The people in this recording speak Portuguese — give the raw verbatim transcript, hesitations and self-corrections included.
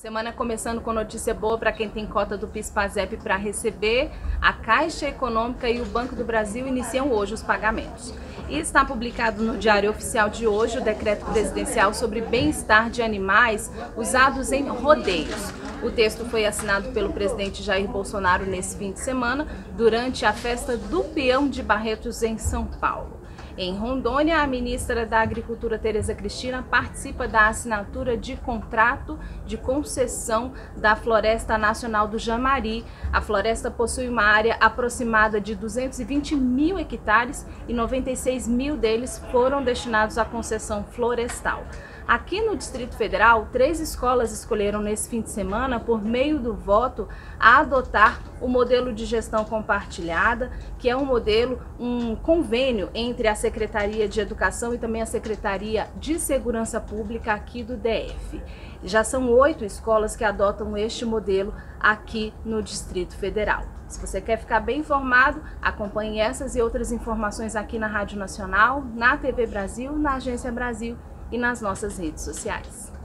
Semana começando com notícia boa para quem tem cota do PIS/PASEP para receber. A Caixa Econômica e o Banco do Brasil iniciam hoje os pagamentos. E está publicado no Diário Oficial de hoje o decreto presidencial sobre bem-estar de animais usados em rodeios. O texto foi assinado pelo presidente Jair Bolsonaro nesse fim de semana, durante a festa do Peão de Barretos em São Paulo. Em Rondônia, a ministra da Agricultura, Tereza Cristina, participa da assinatura de contrato de concessão da Floresta Nacional do Jamari. A floresta possui uma área aproximada de duzentos e vinte mil hectares e noventa e seis mil deles foram destinados à concessão florestal. Aqui no Distrito Federal, três escolas escolheram nesse fim de semana, por meio do voto, a adotar o modelo de gestão compartilhada, que é um modelo, um convênio entre a Secretaria de Educação e também a Secretaria de Segurança Pública aqui do D F. Já são oito escolas que adotam este modelo aqui no Distrito Federal. Se você quer ficar bem informado, acompanhe essas e outras informações aqui na Rádio Nacional, na T V Brasil, na Agência Brasil e nas nossas redes sociais.